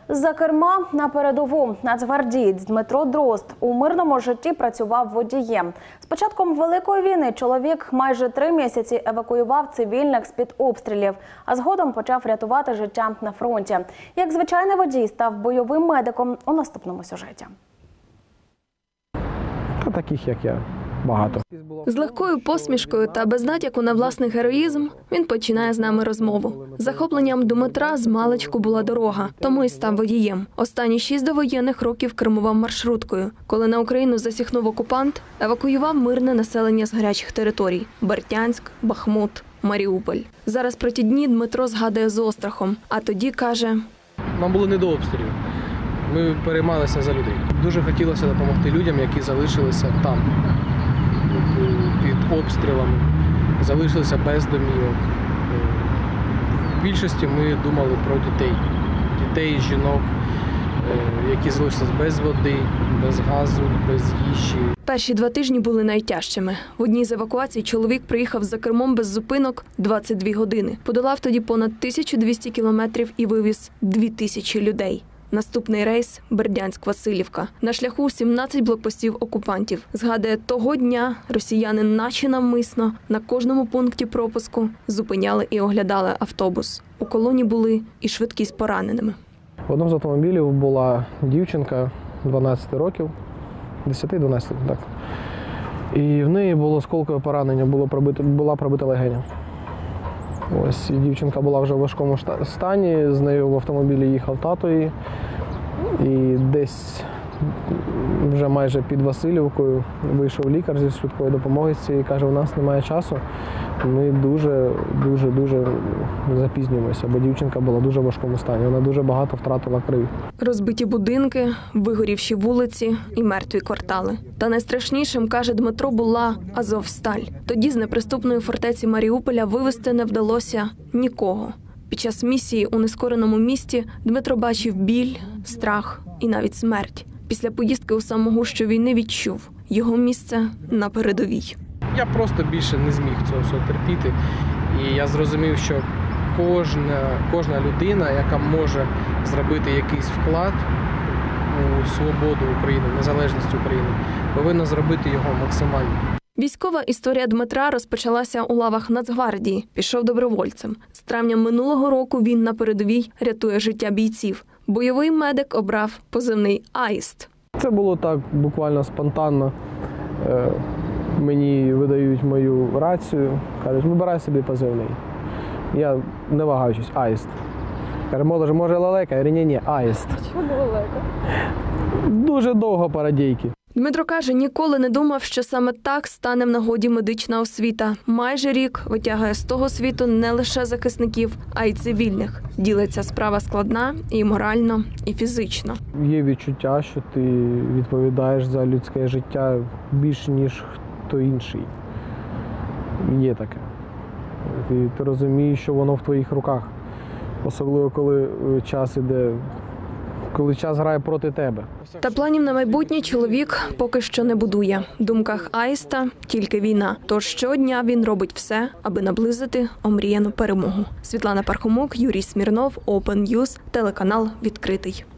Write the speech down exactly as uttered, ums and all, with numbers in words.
За керма на передову нацгвардієць Дмитро Дрозд у мирному житті працював водієм. З початком Великої війни чоловік майже три місяці евакуював цивільних з-під обстрілів, а згодом почав рятувати життя на фронті. Як звичайний водій став бойовим медиком у наступному сюжеті. Та таких, як я, багато. З легкою посмішкою та без натяку на власний героїзм він починає з нами розмову. Захопленням Дмитра змалечку була дорога, тому і став водієм. Останні шість довоєнних років кермував маршруткою. Коли на Україну засіхнув окупант, евакуював мирне населення з гарячих територій – Бердянськ, Бахмут, Маріуполь. Зараз про ті дні Дмитро згадує з острахом, а тоді каже: «Нам було не до обстрілів. Ми переймалися за людей. Дуже хотілося допомогти людям, які залишилися там, під обстрілами, залишилися без домівок. В більшості ми думали про дітей. Дітей, жінок, які залишилися без води, без газу, без їжі. Перші два тижні були найтяжчими. В одній з евакуацій чоловік приїхав за кермом без зупинок двадцять дві години. Подолав тоді понад тисячу двісті кілометрів і вивіз дві тисячі людей. Наступний рейс – Бердянськ-Василівка. На шляху сімнадцять блокпостів окупантів. Згадує, того дня росіяни наче навмисно на кожному пункті пропуску зупиняли і оглядали автобус. У колоні були і швидкі з пораненими. В одному з автомобілів була дівчинка дванадцяти років, десять-дванадцять, так. І в неї було осколкове поранення, було пробито, була пробита легеня. Ось, і дівчинка була вже в важкому стані, з нею в автомобілі їхав тато її. І десь вже майже під Василівкою вийшов лікар зі швидкої допомоги і каже, у нас немає часу, ми дуже, дуже, дуже запізнюємося, бо дівчинка була в дуже важкому стані, вона дуже багато втратила крові. Розбиті будинки, вигорівші вулиці і мертві квартали. Та найстрашнішим, каже Дмитро, була Азовсталь. Тоді з неприступної фортеці Маріуполя вивезти не вдалося нікого. Під час місії у нескореному місті Дмитро бачив біль, страх і навіть смерть. Після поїздки у самогущу війни відчув – його місце на передовій. Я просто більше не зміг цього всього терпіти. І я зрозумів, що кожна, кожна людина, яка може зробити якийсь вклад у свободу України, незалежність України, повинна зробити його максимально. Військова історія Дмитра розпочалася у лавах Нацгвардії. Пішов добровольцем. З травня минулого року він на передовій рятує життя бійців. Бойовий медик обрав позивний «Аїст». Це було так буквально спонтанно. Мені видають мою рацію, кажуть, вибирай собі позивний. Я не вагаючись, «Аїст». Каже, може, може лелека? Я говорю, ні-ні, «Аїст». Чому лелека? Дуже довго парадійки. Дмитро каже, ніколи не думав, що саме так стане в нагоді медична освіта. Майже рік витягує з того світу не лише захисників, а й цивільних. Ділиться, справа складна і морально, і фізично. Є відчуття, що ти відповідаєш за людське життя більше, ніж хто інший. Є таке. Ти, ти розумієш, що воно в твоїх руках. Особливо, коли час іде, коли час грає проти тебе. Та планів на майбутнє чоловік поки що не будує. В думках Аїста тільки війна. Тож щодня він робить все, аби наблизити омріяну перемогу. Світлана Пархомок, Юрій Смірнов, Open News, телеканал «Відкритий».